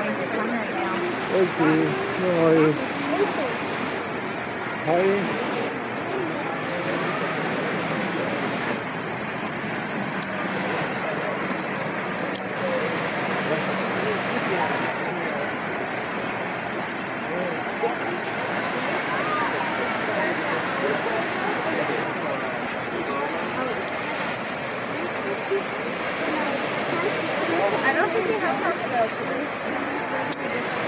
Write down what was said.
waiting for time right now. Okay, rồi. Thôi